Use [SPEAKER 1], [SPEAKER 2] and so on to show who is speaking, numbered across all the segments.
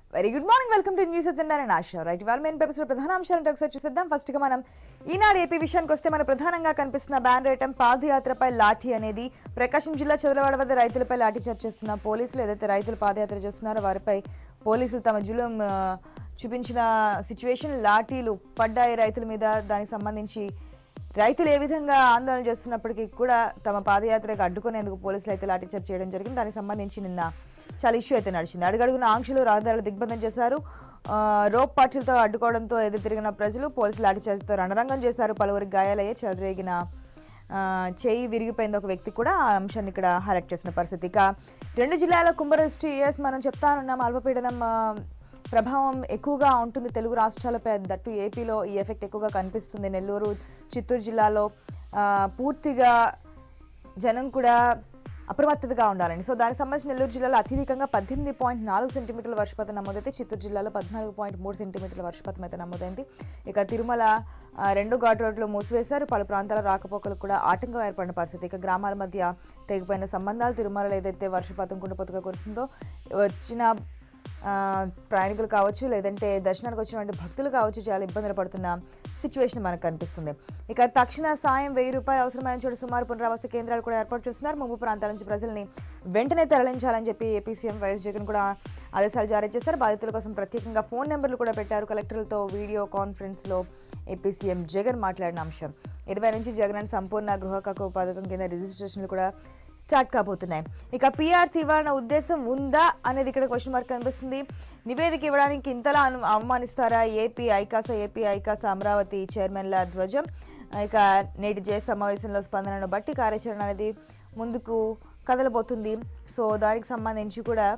[SPEAKER 1] Very good morning, welcome to news agenda and Asha. Right, ఇవాళ main papers లో ప్రధాన అంశాలను ఒకసారి చూసేద్దాం. ఫస్ట్ గా మనం ఈనాడు ఏపీ విషయానికి వస్తే మన ప్రధానంగా కనిపిస్తున్న బ్యాన్ రేటం పాదయాత్రపై లాఠీ అనేది ప్రకాశం జిల్లా చదలవాడ వద్ద రైతులపై లాఠీ చార్జ్ చేస్తున్న పోలీసులు. ఏదైతే రైతులు పాదయాత్ర చేస్తున్నారో వారిపై పోలీసులు తమ జులుం చూపించిన సిచ్యువేషన్, లాఠీలు పడ్డాయి రైతుల మీద. దానికి సంబంధించి రైతులు ఏ విధంగా ఆందోళన చేస్తున్నప్పటికీ కూడా తమ పాదయాత్రకు అడ్డుకునేందుకు పోలీసులు అయితే లాఠీ చార్జ్ చేయడం జరిగింది. దానికి సంబంధించి నిన్న చాలా ఇష్యూ అయితే నడిచింది. అడుగడుగున ఆంక్షలు, రహదారులు దిగ్బంధం చేశారు. రోప్ పార్టీలతో అడ్డుకోవడంతో ఎదురు తిరిగిన ప్రజలు పోలీసులు లాఠీ చార్జ్తో రణరంగం చేశారు. పలువురికి గాయాలయ్యే, చెలరేగిన చేయి విరిగిపోయింది ఒక వ్యక్తి కూడా. ఆ అంశాన్ని ఇక్కడ హైలైట్ చేసిన పరిస్థితి. ఇక రెండు జిల్లాల కుంభవృష్టి మనం చెప్తానున్నాం, అల్పపీడనం ప్రభావం ఎక్కువగా ఉంటుంది తెలుగు రాష్ట్రాలపై. దట్టు ఏపీలో ఈ ఎఫెక్ట్ ఎక్కువగా కనిపిస్తుంది. నెల్లూరు, చిత్తూరు జిల్లాలో పూర్తిగా జనం కూడా అప్రమత్తతగా ఉండాలని. సో దానికి సంబంధించి నెల్లూరు జిల్లాలో అత్యధికంగా 18.4 సెంటీమీటర్ల వర్షపాతం నమోదైతే, చిత్తూరు జిల్లాలో 14.3 సెంటీమీటర్ల వర్షపాతం అయితే నమోదైంది. ఇక తిరుమల 2 ఘాట్ రోడ్లు మూసివేశారు. పలు ప్రాంతాల రాకపోకలకు కూడా ఆటంకం ఏర్పడిన పరిస్థితి. ఇక గ్రామాల మధ్య తెగిపోయిన సంబంధాలు. తిరుమలలో ఏదైతే వర్షపాతం కుండపోతగా కురుస్తుందో వచ్చిన ప్రయాణికులు కావచ్చు, లేదంటే దర్శనానికి వచ్చినటువంటి భక్తులు కావచ్చు, చాలా ఇబ్బందులు పడుతున్న సిచ్యువేషన్ మనకు కనిపిస్తుంది. ఇక తక్షణ సాయం 1000 రూపాయలు అవసరమైన చోటు సుమారు పునరావాస కేంద్రాలు కూడా ఏర్పాటు చేస్తున్నారు. ముంపు ప్రాంతాల నుంచి ప్రజల్ని వెంటనే తరలించాలని చెప్పి ఏపీ సీఎం వైఎస్ జగన్ కూడా ఆదేశాలు జారీ చేశారు. బాధితుల కోసం ప్రత్యేకంగా ఫోన్ నెంబర్లు కూడా పెట్టారు. కలెక్టర్లతో వీడియో కాన్ఫరెన్స్లో ఏపీ సీఎం జగన్ మాట్లాడిన అంశం. 20 నుంచి జగన్ సంపూర్ణ గృహ హక్కు పథకం కింద రిజిస్ట్రేషన్లు కూడా స్టార్ట్ కాబోతున్నాయి. ఇక పీఆర్సీ ఇవ్వాలన్న ఉద్దేశం ఉందా అనేది ఇక్కడ క్వశ్చన్ మార్క్ కనిపిస్తుంది. నివేదిక ఇవ్వడానికి ఇంతలా అవమానిస్తారా? ఏపీ ఐకాస అమరావతి చైర్మన్ల ధ్వజం. ఇక నేటి జే సమావేశంలో స్పందనను బట్టి కార్యాచరణ అనేది ముందుకు కదలబోతుంది. సో దానికి సంబంధించి కూడా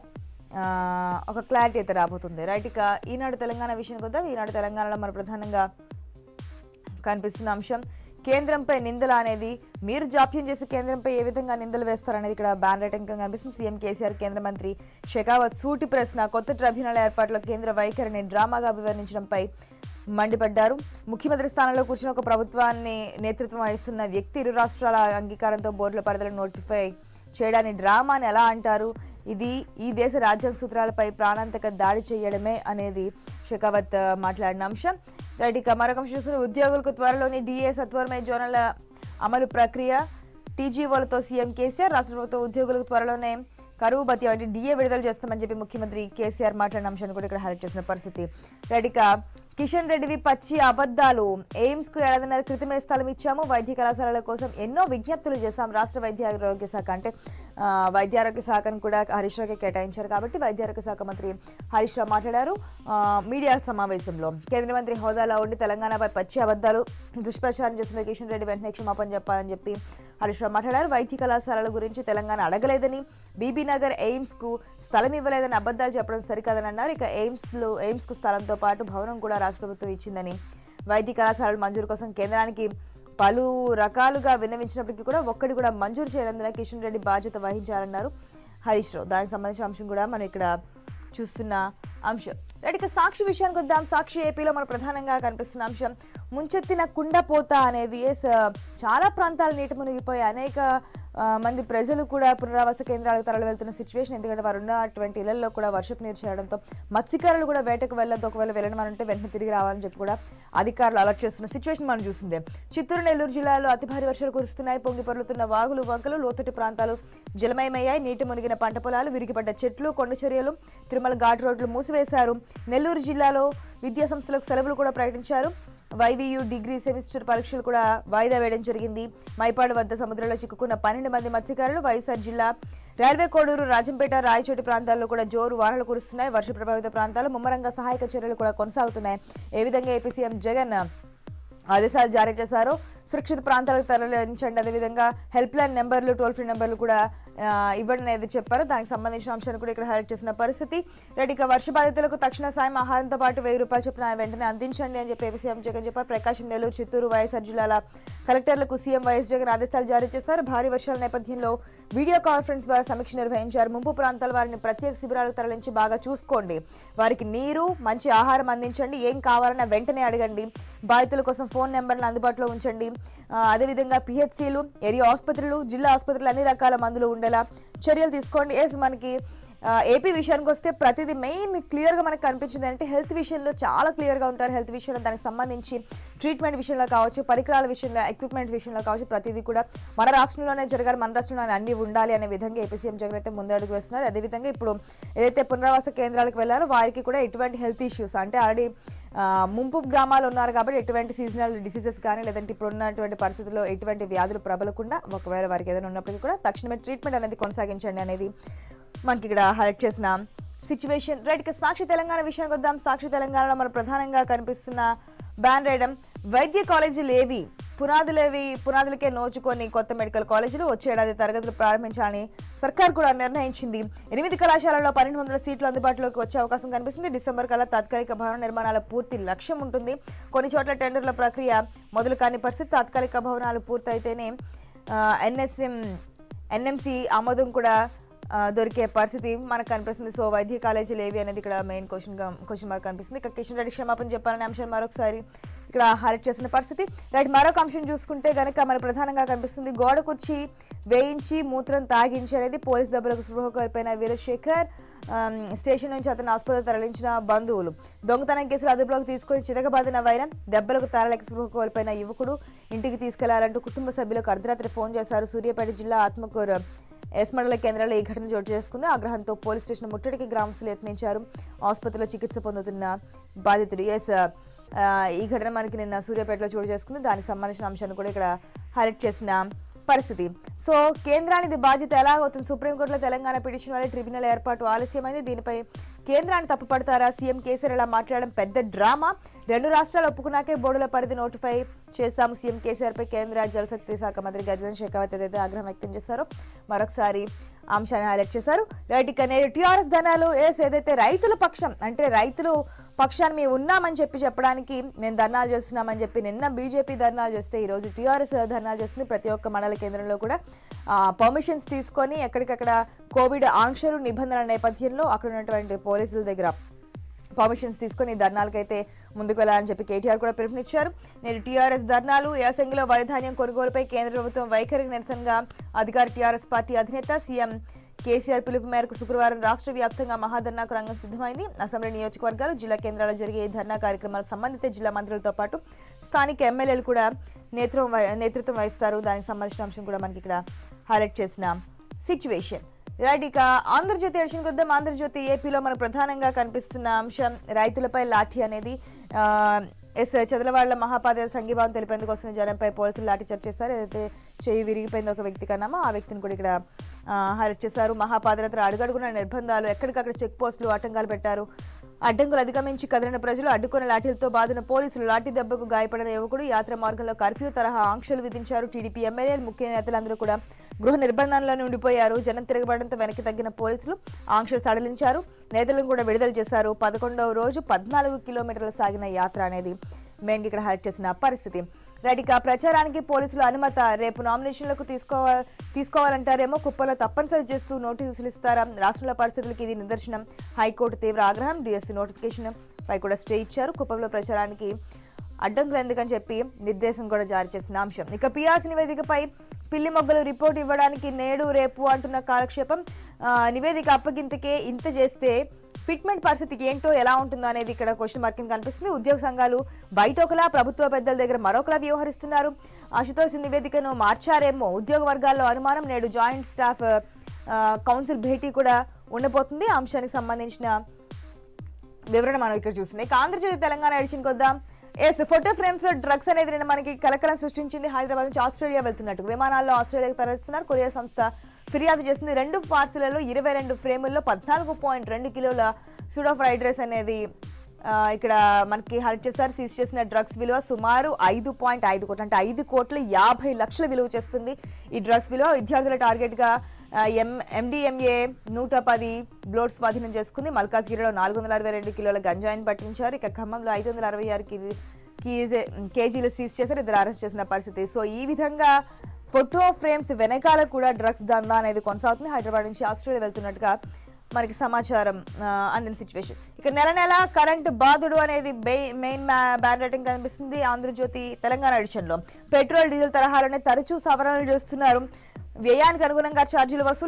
[SPEAKER 1] ఒక క్లారిటీ అయితే రాబోతుంది. రైట్, ఇక ఈనాడు తెలంగాణ విషయానికి వద్దాం. ఈనాడు తెలంగాణలో మన ప్రధానంగా కనిపిస్తున్న అంశం కేంద్రంపై నిందలు అనేది. మీరు జాప్యం చేసి కేంద్రంపై ఏ విధంగా నిందలు వేస్తారనేది ఇక్కడ బ్యాన్ రేటింగ్ కనిపిస్తుంది. సీఎం కేసీఆర్ కేంద్ర మంత్రి షెకావత్ సూటి ప్రశ్న. కొత్త ట్రిబ్యునల్ ఏర్పాటులో కేంద్ర వైఖరిని డ్రామాగా అభివర్ణించడంపై మండిపడ్డారు. ముఖ్యమంత్రి స్థానంలో కూర్చుని ఒక ప్రభుత్వాన్ని నేతృత్వం వహిస్తున్న వ్యక్తి ఇరు రాష్ట్రాల అంగీకారంతో బోర్డుల పరిధిలో నోటిఫై చేయడాన్ని డ్రామా అని ఎలా అంటారు? ఇది ఈ దేశ రాజ్యాంగ సూత్రాలపై ప్రాణాంతక దాడి చేయడమే అనేది షెకావత్ మాట్లాడిన అంశం. రైట్, ఇక మరొక అంశం చూస్తున్న ఉద్యోగులకు త్వరలోని డిఏ సత్వరమే జోనల్ అమలు ప్రక్రియ. టీజీఓలతో సీఎం కేసీఆర్. రాష్ట్ర ప్రభుత్వ ఉద్యోగులకు త్వరలోనే కరువు భత్యం అంటే డిఏ విడుదల చేస్తామని చెప్పి ముఖ్యమంత్రి కేసీఆర్ మాట్లాడిన అంశాన్ని కూడా ఇక్కడ హైలైట్ చేసిన పరిస్థితి. రైట్, ఇక కిషన్ రెడ్డివి పచ్చి అబద్ధాలు. ఎయిమ్స్ కు 7.5 క్రితమే స్థలం ఇచ్చాము. వైద్య కళాశాలల కోసం ఎన్నో విజ్ఞప్తులు చేశాం. రాష్ట్ర వైద్య ఆరోగ్య శాఖ అంటే వైద్య ఆరోగ్య శాఖను కూడా హరీష్ రావుకి కేటాయించారు కాబట్టి వైద్య ఆరోగ్య శాఖ మంత్రి హరీష్ రావు మాట్లాడారు మీడియా సమావేశంలో. కేంద్ర మంత్రి హోదాలో ఉండి తెలంగాణపై పచ్చి అబద్ధాలు దుష్ప్రచారం చేస్తున్న కిషన్ రెడ్డి వెంటనే క్షమాపణ చెప్పాలని చెప్పి హరీష్ రావు మాట్లాడారు. వైద్య కళాశాలల గురించి తెలంగాణ అడగలేదని, బీబీ నగర్ ఎయిమ్స్ కు స్థలం ఇవ్వలేదని అబద్ధాలు చెప్పడం సరికాదని అన్నారు. ఇక ఎయిమ్స్ కు స్థలంతో పాటు భవనం కూడా రాష్ట్ర ప్రభుత్వం ఇచ్చిందని, వైద్య కళాశాలల మంజూరు కోసం కేంద్రానికి పలు రకాలుగా విన్నవించినప్పటికీ కూడా ఒక్కటి కూడా మంజూరు చేయనందున కిషన్ రెడ్డి బాధ్యత వహించాలన్నారు హరీష్ రావు. దానికి సంబంధించిన అంశం కూడా మనం ఇక్కడ చూస్తున్న అంశం. రైట్, ఇక సాక్షి విషయానికి వద్దాం. సాక్షి ఏపీలో మన ప్రధానంగా కనిపిస్తున్న అంశం ముంచెత్తిన కుండపోత అనేది. చాలా ప్రాంతాలు నీట మునిగిపోయి అనేక మంది ప్రజలు కూడా పునరావాస కేంద్రాలకు తరలి వెళ్తున్న సిచ్యువేషన్. ఎందుకంటే వారు ఉన్నటువంటి ఇళ్లలో కూడా వర్షపు నీరు చేరడంతో మత్స్యకారులు కూడా వేటకు వెళ్ళొద్దు, ఒకవేళ వెళ్ళడం వెంటనే తిరిగి రావాలని చెప్పి కూడా అధికారులు అలర్ట్ చేస్తున్న సిచ్యువేషన్ మనం చూస్తుంది. చిత్తూరు, నెల్లూరు జిల్లాలో అతి భారీ వర్షాలు కురుస్తున్నాయి. పొంగి పొర్లుతున్న వాగులు, వంకలు, లోతట్టు ప్రాంతాలు జలమయమయ్యాయి. నీటి మునిగిన పంట పొలాలు, విరిగిపడ్డ చెట్లు, కొండ చర్యలు, తిరుమల ఘాట్ రోడ్లు మూసివేశారు. నెల్లూరు జిల్లాలో విద్యా సంస్థలకు సెలవులు కూడా ప్రకటించారు. వైవీయూ డిగ్రీ సెమిస్టర్ పరీక్షలు కూడా వాయిదా వేయడం జరిగింది. మైపాడు వద్ద సముద్రంలో చిక్కుకున్న 12 మంది మత్స్యకారులు. వైఎస్ఆర్ జిల్లా రైల్వే కోడూరు, రాజంపేట, రాయచోటి ప్రాంతాల్లో కూడా జోరు వానలు కురుస్తున్నాయి. వర్ష ప్రభావిత ప్రాంతాలు ముమ్మరంగా సహాయక చర్యలు కూడా కొనసాగుతున్నాయి. ఏ విధంగా ఏపీ సీఎం జగన్ ఆదేశాలు జారీ చేశారో సురక్షిత ప్రాంతాలకు తరలించండి, అదేవిధంగా హెల్ప్ లైన్ నెంబర్లు, టోల్ ఫ్రీ నెంబర్లు కూడా ఇవ్వడం అనేది చెప్పారు. దానికి సంబంధించిన అంశాన్ని కూడా ఇక్కడ హైలైట్ చేసిన పరిస్థితి. రెడీ, ఇక వర్ష బాధితులకు తక్షణ సాయం ఆహారంతో పాటు 1000 రూపాయలు చొప్పున వెంటనే అందించండి అని చెప్పి ఏపీ సీఎం జగన్ చెప్పారు. ప్రకాశం, నెల్లూరు, చిత్తూరు, వైఎస్ఆర్ జిల్లాల కలెక్టర్లకు సీఎం వైఎస్ జగన్ ఆదేశాలు జారీ చేశారు. భారీ వర్షాల నేపథ్యంలో వీడియో కాన్ఫరెన్స్ ద్వారా సమీక్ష నిర్వహించారు. ముంపు ప్రాంతాల వారిని ప్రత్యేక శిబిరాలకు తరలించి బాగా చూసుకోండి, వారికి నీరు, మంచి ఆహారం అందించండి, ఏం కావాలన్నా వెంటనే అడగండి, బాధితుల కోసం ఫోన్ నెంబర్లను అందుబాటులో ఉంచండి. అదేవిధంగా పిహెచ్సిలు, ఏరియా ఆసుపత్రులు, జిల్లా ఆసుపత్రులు అన్ని రకాల మందులు ఉండేలా చర్యలు తీసుకోండి. మనకి ఏపీ విషయానికి వస్తే ప్రతిదీ మెయిన్ క్లియర్గా మనకు కనిపించింది అంటే హెల్త్ విషయంలో చాలా క్లియర్గా ఉంటారు. హెల్త్ విషయంలో దానికి సంబంధించి ట్రీట్మెంట్ విషయంలో కావచ్చు, పరికరాల విషయంలో, ఎక్విప్మెంట్ విషయంలో కావచ్చు, ప్రతిదీ కూడా మన రాష్ట్రంలోనే జరగాలి, మన రాష్ట్రంలోనే అన్ని ఉండాలి అనే విధంగా ఏపీ సీఎం జగన్ అయితే ముందడుగు వేస్తున్నారు. అదేవిధంగా ఇప్పుడు ఏదైతే పునరావాస కేంద్రాలకు వెళ్ళారో వారికి కూడా ఎటువంటి హెల్త్ ఇష్యూస్ అంటే ఆల్రెడీ ముంపు గ్రామాలు ఉన్నారు కాబట్టి ఎటువంటి సీజనల్ డిసీజెస్ కానీ లేదంటే ఇప్పుడు ఉన్నటువంటి పరిస్థితుల్లో ఎటువంటి వ్యాధులు ప్రబలకుండా ఒకవేళ వారికి ఏదైనా ఉన్నప్పటికీ కూడా తక్షణమే ట్రీట్మెంట్ అనేది కొనసాగించండి అనేది మనకి ఇక్కడ హైలైట్ చేసిన సిచ్యువేషన్. రైట్, ఇక సాక్షి తెలంగాణ విషయానికి వద్దాం. సాక్షి తెలంగాణలో మన ప్రధానంగా కనిపిస్తున్న బ్యాన్ రేయడం, వైద్య కాలేజీలు ఏవి పునాదులకే నోచుకొని కొత్త మెడికల్ కాలేజీలు వచ్చే ఏడాది తరగతులు ప్రారంభించాలని సర్కార్ కూడా నిర్ణయించింది. 8 కళాశాలల్లో 1200 సీట్లు అందుబాటులోకి వచ్చే అవకాశం కనిపిస్తుంది. డిసెంబర్ కల్లా తాత్కాలిక భవన నిర్మాణాల పూర్తి లక్ష్యం ఉంటుంది. కొన్ని చోట్ల టెండర్ల ప్రక్రియ మొదలు కాని పరిస్థితి. తాత్కాలిక భవనాలు పూర్తయితేనే ఎన్ఎంసీ ఆమోదం కూడా దొరికే పరిస్థితి మనకు కనిపిస్తుంది. సో వైద్య కాలేజీలు ఏవి అనేది ఇక్కడ మెయిన్ క్వశ్చన్ మార్క్ కనిపిస్తుంది. ఇక కిషన్ రెడ్డి క్షమాపణ చెప్పాలనే అంశం మరొకసారి ఇక్కడ హైలైట్ చేసిన పరిస్థితి. రైట్, మరొక అంశం చూసుకుంటే కనుక మన ప్రధానంగా కనిపిస్తుంది గోడ కుర్చీ వేయించి మూత్రం తాగించి అనేది పోలీస్ దెబ్బలకు స్పృహ కోల్పోయిన వీరశేఖర్. స్టేషన్ నుంచి అతను ఆసుపత్రి తరలించిన బంధువులు. దొంగతనం కేసులు అదుపులోకి తీసుకుని చితకబాదిన వైరం. దెబ్బలకు తాళలేక స్పృహ కోల్పోయిన యువకుడు ఇంటికి తీసుకెళ్లాలంటూ కుటుంబ సభ్యులకు అర్ధరాత్రి ఫోన్ చేశారు. సూర్యాపేట జిల్లా ఆత్మకూరు ఎస్ మండల కేంద్రాల్లో ఈ ఘటన చోటు చేసుకుంది. ఆగ్రహంతో పోలీస్ స్టేషన్ ముట్టడికి గ్రామస్తులు యత్నించారు. ఆసుపత్రిలో చికిత్స పొందుతున్న బాధితుడు. ఈ ఘటన మనకి నిన్న సూర్యాపేటలో చోటు చేసుకుంది. దానికి సంబంధించిన అంశాన్ని కూడా ఇక్కడ హైలైట్ చేసిన పరిస్థితి. సో కేంద్రానికి బాధ్యత ఎలా అవుతుంది? సుప్రీంకోర్టులో తెలంగాణ పిటిషన్ వల్ల ట్రిబ్యునల్ ఏర్పాటు ఆలస్యమైంది. దీనిపై కేంద్రాన్ని తప్పుపడతారా? సీఎం కేసీఆర్ ఇలా మాట్లాడడం పెద్ద డ్రామా. 2 రాష్ట్రాలు ఒప్పుకున్నాకే బోర్డుల పరిధి నోటిఫై చేశాము. సీఎం కేసీఆర్ పై కేంద్ర జలశక్తి శాఖ మంత్రి గజేంద్ర షెకావత్ ఏదైతే ఆగ్రహం వ్యక్తం చేశారో మరొకసారి అంశాన్ని హైలైట్ చేశారు. రైట్, ఇక నేడు టీఆర్ఎస్ ధనాలు ఏదైతే రైతుల పక్షం అంటే రైతులు పక్షాన్ని మేము ఉన్నామని చెప్పడానికి మేము ధర్నాలు చేస్తున్నామని చెప్పి నిన్న బీజేపీ ధర్నాలు చేస్తే ఈరోజు టీఆర్ఎస్ ధర్నాలు చేస్తుంది. ప్రతి ఒక్క మండల కేంద్రంలో కూడా పర్మిషన్స్ తీసుకొని ఎక్కడికక్కడ కోవిడ్ ఆంక్షలు నిబంధనల నేపథ్యంలో అక్కడ ఉన్నటువంటి పోలీసుల దగ్గర పర్మిషన్స్ తీసుకొని ధర్నాలకైతే ముందుకు వెళ్ళాలని చెప్పి కేటీఆర్ కూడా పిలుపునిచ్చారు. నేడు టీఆర్ఎస్ ధర్నాలు. యాసంగిలో వరిధాన్యం కొనుగోలుపై కేంద్ర ప్రభుత్వం వైఖరికి నిరసనగా అధికార టీఆర్ఎస్ పార్టీ అధినేత సీఎం కేసీఆర్ పిలుపు మేరకు శుక్రవారం రాష్ట్ర వ్యాప్తంగా మహాధర్నాకు రంగం సిద్ధమైంది. అసెంబ్లీ నియోజకవర్గాలు, జిల్లా కేంద్రాల్లో జరిగే ఈ ధర్నా కార్యక్రమాలకు సంబంధిత జిల్లా మంత్రులతో పాటు స్థానిక ఎమ్మెల్యేలు కూడా నేతృత్వం వహిస్తారు. దానికి సంబంధించిన అంశం కూడా మనకి ఇక్కడ హైలైట్ చేసిన సిచ్యువేషన్. రైట్, ఇక ఆంధ్రజ్యోతి ఎడిషన్ కొద్దాం. ఆంధ్రజ్యోతి ఏపీలో మన ప్రధానంగా కనిపిస్తున్న అంశం రైతులపై లాఠీ అనేది. చదలవాడల మహాపాదయాత్ర సంఘీభావం తెలిపేందుకు వస్తున్న జనంపై పోలీసులు లాఠీ చార్జ్ చేశారు. ఏదైతే చెయ్యి విరిగిపోయింది ఒక వ్యక్తి కన్నామో ఆ వ్యక్తిని కూడా ఇక్కడ హైలైట్ చేశారు. మహాపాదయాత్ర అడుగడుగున నిర్బంధాలు, ఎక్కడికక్కడ చెక్ పోస్టులు ఆటంకాలు పెట్టారు. అడ్డంకులు అధిగమించి కదిలిన ప్రజలు, అడ్డుకున్న లాఠీలతో బాధిన పోలీసులు, లాఠీ దెబ్బకు గాయపడిన యువకుడు. యాత్ర మార్గంలో కర్ఫ్యూ తరహా ఆంక్షలు విధించారు. టీడీపీ ఎమ్మెల్యేలు, ముఖ్య నేతలందరూ కూడా గృహ నిర్బంధంలోనే ఉండిపోయారు. జనం తిరగబడంతో వెనక్కి తగ్గిన పోలీసులు ఆంక్షలు సడలించారు. నేతలను కూడా విడుదల చేశారు. 11వ రోజు 14 కిలోమీటర్లు సాగిన యాత్ర అనేది మెయిన్ ఇక్కడ హైలైట్ చేసిన పరిస్థితి. రైట్, ఇక ప్రచారానికి పోలీసులు అనుమత. రేపు నామినేషన్లకు తీసుకోవాలంటారేమో. కుప్పలో తప్పనిసరి చేస్తూ నోటీసులు ఇస్తారా? రాష్ట్రంలో పరిస్థితులకి ఇది నిదర్శనం. హైకోర్టు తీవ్ర ఆగ్రహం. డిఎస్సీ నోటిఫికేషన్ పై కూడా స్టే ఇచ్చారు. కుప్పంలో ప్రచారానికి అడ్డంకులు ఎందుకని చెప్పి నిర్దేశం కూడా జారీ చేసిన అంశం. ఇక పిఆర్సీ నివేదికపై పిల్లి మొగ్గలు రిపోర్ట్ ఇవ్వడానికి నేడు రేపు అంటున్న కాలక్షేపం. నివేదిక అప్పగింతకే ఇంత చేస్తే ఫిట్మెంట్ పరిస్థితి ఏంటో ఎలా ఉంటుందో అనేది ఇక్కడ క్వశ్చన్ మార్క్ కనిపిస్తుంది. ఉద్యోగ సంఘాలు బయట ఒకలా, ప్రభుత్వ పెద్దల దగ్గర మరొకలా వ్యవహరిస్తున్నారు. ఆశుతోష్ నివేదికను మార్చారేమో ఉద్యోగ వర్గాల్లో అనుమానం. నేడు జాయింట్ స్టాఫ్ కౌన్సిల్ భేటీ కూడా ఉండబోతుంది. ఆ అంశానికి సంబంధించిన వివరణ మనం ఇక్కడ చూస్తున్నాం. ఇక ఆంధ్రజ్యోతి తెలంగాణ ఎడిషన్కి వద్దాం. ఫోటో ఫ్రేమ్స్ లో డ్రగ్స్ అనేది నిన్న మనకి కలకలం సృష్టించింది. హైదరాబాద్ నుంచి ఆస్ట్రేలియా వెళ్తున్నట్టు విమానాల్లో ఆస్ట్రేలియాకు తరలిస్తున్నారు. కొరియర్ సంస్థ ఫిర్యాదు చేసింది. 2 పార్సిళ్లలో 22 ఫ్రేముల్లో 14.2 కిలోల సూడో ఫ్రైడ్ రైస్ అనేది ఇక్కడ మనకి హైలైట్ చేశారు. సీజ్ చేసిన డ్రగ్స్ విలువ సుమారు 5.5 కోట్లు అంటే 5,50 లక్షల విలువ చేస్తుంది. ఈ డ్రగ్స్ విలువ విద్యార్థుల టార్గెట్ గా ఎండిఎంఏ 110 బ్లోడ్ స్వాధీనం చేసుకుంది. మల్కాజ్గిరిలో 462 కిలోల గంజాయిని పట్టించారు. ఇక ఖమ్మంలో 566 కేజీలు సీజ్ చేశారు. ఇద్దరు అరెస్ట్ చేసిన పరిస్థితి. సో ఈ విధంగా ఫోటో ఫ్రేమ్స్ వెనకాల కూడా డ్రగ్స్ దందా అనేది కొనసాగుతుంది. హైదరాబాద్ నుంచి ఆస్ట్రేలియా వెళ్తున్నట్టుగా మనకి సమాచారం అందిన సిచ్యువేషన్. ఇక నెల కరెంటు బాధుడు అనేది మెయిన్ బ్యాన్ రేటింగ్ కనిపిస్తుంది. ఆంధ్రజ్యోతి తెలంగాణ ఎడిషన్ లో పెట్రోల్ డీజిల్ తరహాలోనే తరచూ సవరణలు చేస్తున్నారు. వ్యయానికి అనుగుణంగా ఛార్జీలు వసూలు.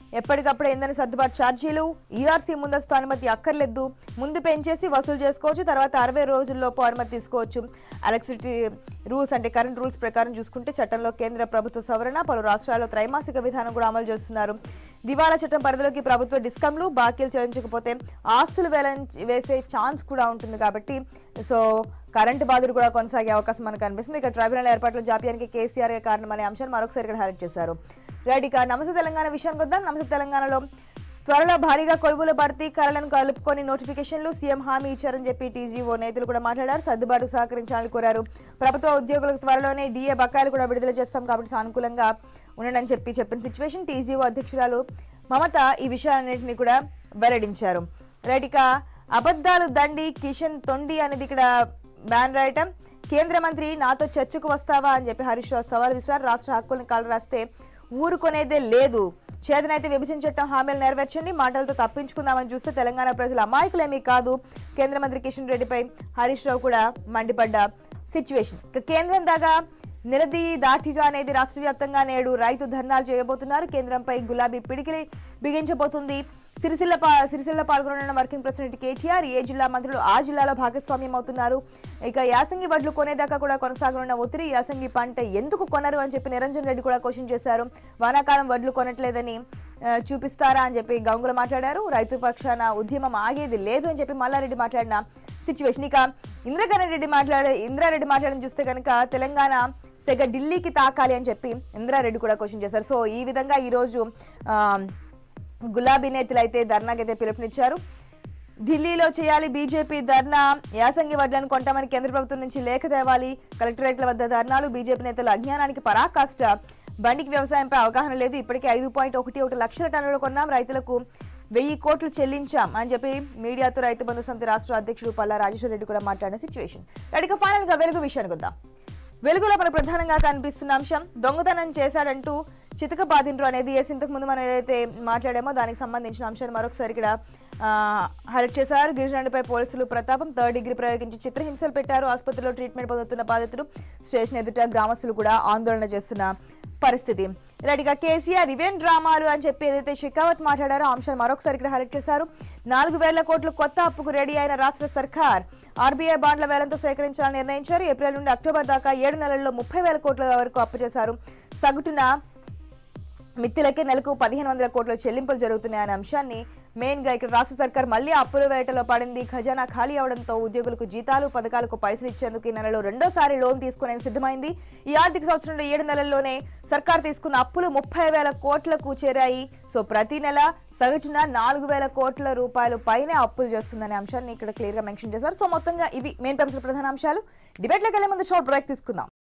[SPEAKER 1] ఎప్పటికప్పుడు ఇంధన సర్దుబాటు ఛార్జీలు, ఈఆర్సీ ముందస్తు అనుమతి అక్కర్లేదు, ముందు పెంచేసి వసూలు చేసుకోవచ్చు, తర్వాత 60 రోజుల్లోపు అనుమతి తీసుకోవచ్చు. ఎలక్ట్రిసిటీ రూల్స్ అంటే కరెంట్ రూల్స్ ప్రకారం చూసుకుంటే చట్టంలో కేంద్ర ప్రభుత్వ సవరణ, పలు రాష్ట్రాల్లో త్రైమాసిక విధానం కూడా అమలు చేస్తున్నారు. దివాలా చట్టం పరిధిలోకి ప్రభుత్వ డిస్కంలు బాకీలు చెల్లించకపోతే ఆస్తులు వేసే ఛాన్స్ కూడా ఉంటుంది కాబట్టి సో కరెంటు బాధలు కూడా కొనసాగే అవకాశం మనకు కనిపిస్తుంది. ఇక ట్రైబ్యునల్ ఏర్పాట్ల జాప్యానికి కేసీఆర్ కారణం అనే అంశాన్ని మరొకసారి ఇక్కడ హైలైట్ చేశారు. రైట్, ఇక నమస్తే తెలంగాణ విషయానికి వద్దాం. నమస్తే తెలంగాణలో త్వరలో భారీగా కొలువుల భర్తీ కరలను కలుపుకొని నోటిఫికేషన్లు సీఎం హామీ ఇచ్చారని చెప్పి టీజీఓ నేతలు కూడా మాట్లాడారు. సర్దుబాటుకు సహకరించాలని కోరారు. ప్రభుత్వ ఉద్యోగులకు త్వరలోనే డిఏ బకాయిలు కూడా విడుదల చేస్తాం కాబట్టి సానుకూలంగా ఉండనని చెప్పిన సిచ్యువేషన్ టీజీఓ అధ్యక్షురాలు మమత ఈ విషయాలన్నింటినీ కూడా వెల్లడించారు. రైట్, ఇక అబద్ధాలు దండి కిషన్ తొండి అనేది ఇక్కడ బ్యాన్ రాయటం. కేంద్ర మంత్రి నాతో చర్చకు వస్తావా అని చెప్పి హరీష్ రావు సవాల్ విసిరారు. రాష్ట్ర హక్కుల్ని కాలు రాస్తే ఊరుకునేదే లేదు, చేతనైతే విభజన చట్టం హామీలు నెరవేర్చండి, మాటలతో తప్పించుకుందామని చూస్తే తెలంగాణ ప్రజలు అమాయకులేమీ కాదు. కేంద్ర మంత్రి కిషన్ రెడ్డిపై హరీష్ రావు కూడా మండిపడ్డ సిచ్యువేషన్. ఇక కేంద్రం దాకా నిలది దాటిగా అనేది రాష్ట్ర వ్యాప్తంగా నేడు రైతు ధర్నాలు చేయబోతున్నారు. కేంద్రంపై గులాబీ పిడికిలి బిగించబోతుంది. సిరిసిల్ల పాల్గొననున్న వర్కింగ్ ప్రెసిడెంట్ కేటీఆర్ ఏ జిల్లా మంత్రులు ఆ జిల్లాలో భాగస్వామ్యం అవుతున్నారు. ఇక యాసంగి వడ్లు కొనేదాకా కూడా కొనసాగనున్న ఒత్తిడి. యాసంగి పంట ఎందుకు కొనరు అని చెప్పి నిరంజన్ రెడ్డి కూడా క్వశ్చన్ చేశారు. వానాకాలం వడ్లు కొనట్లేదని చూపిస్తారా అని చెప్పి గంగుల మాట్లాడారు. రైతు పక్షాన ఉద్యమం ఆగేది లేదు అని చెప్పి మల్లారెడ్డి మాట్లాడిన సిచ్యువేషన్. ఇక ఇంద్రారెడ్డి మాట్లాడని చూస్తే కనుక తెలంగాణ సెగ ఢిల్లీకి తాకాలి అని చెప్పి ఇంద్రారెడ్డి కూడా క్వశ్చన్ చేశారు. సో ఈ విధంగా ఈరోజు గులాబీ నేతలు అయితే ధర్నాకైతే పిలుపునిచ్చారు. ఢిల్లీలో చేయాలి బీజేపీ ధర్నా, యాసంగి వడ్లను కొంటామని కేంద్ర ప్రభుత్వం నుంచి లేఖ తేవాలి, కలెక్టరేట్ల వద్ద ధర్నాలు. బీజేపీ నేతలు అజ్ఞానానికి పరాకాష్ట, బండికి వ్యవసాయంపై అవగాహన లేదు, ఇప్పటికే 5.11 లక్షల టన్నులు కొన్నాం, రైతులకు 1000 కోట్లు చెల్లించాం అని చెప్పి మీడియాతో రైతు బంధు సమితి రాష్ట్ర అధ్యక్షుడు పల్లా రాజేశ్వర రెడ్డి కూడా మాట్లాడిన సిచ్యువేషన్. ఇక ఫైనల్ గా వెలుగు విషయానికి వద్దాం. వెలుగులో మన ప్రధానంగా కనిపిస్తున్న అంశం దొంగతనం చేశాడంటూ చితకబాదిండ్రు అనేది ఇంతకు ముందు మనం ఏదైతే మాట్లాడామో దానికి సంబంధించిన అంశాన్ని మరొకసారి ఇక్కడ హైలైట్ చేశారు. గిరిజనుడిపై పోలీసులు ప్రతాపం, 3rd డిగ్రీ ప్రయోగించి చిత్రహింసలు పెట్టారు. ఆసుపత్రిలో ట్రీట్మెంట్ పొందుతున్న బాధితులు, స్టేషన్ ఎదుట గ్రామస్తులు కూడా ఆందోళన చేస్తున్న పరిస్థితి. ఇలాంటిగా కేసీఆర్ రివెంజ్ డ్రామాలు అని చెప్పి ఏదైతే షెకావత్ మాట్లాడారో ఆ అంశాన్ని మరొకసారి ఇక్కడ హైలైట్ చేశారు. 4000 కోట్లు కొత్త అప్పుకు రెడీ అయిన రాష్ట్ర సర్కార్ ఆర్బీఐ బాండ్ల వేలంతో సేకరించాలని నిర్ణయించారు. ఏప్రిల్ నుండి అక్టోబర్ దాకా 7 నెలల్లో 30,000 కోట్ల వరకు అప్పు చేశారు. సగటున మిత్తులకే నెలకు 1500 కోట్ల చెల్లింపులు జరుగుతున్నాయనే అంశాన్ని మెయిన్ గా ఇక్కడ రాష్ట్ర సర్కార్ మళ్లీ అప్పుల వేటలో పడింది. ఖజానా ఖాళీ అవడంతో ఉద్యోగులకు జీతాలు, పథకాలకు పైసలు ఇచ్చేందుకు ఈ నెలలో రెండోసారి లోన్ తీసుకునే సిద్ధమైంది. ఈ ఆర్థిక సంవత్సరంలో 7 నెలల్లోనే సర్కార్ తీసుకున్న అప్పులు 30,000 కోట్లకు చేరాయి. సో ప్రతి నెల సగటున 4,000 కోట్ల రూపాయలు పైనే అప్పులు చేస్తుందనే అంశాన్ని ఇక్కడ క్లియర్ గా మెన్షన్ చేశారు. సో మొత్తంగా ఇవి మెయిన్ పేపర్స్ ప్రధాన అంశాలు. డిబేట్లోకి వెళ్లే ముందు షార్ట్ బ్రేక్ తీసుకుందాం.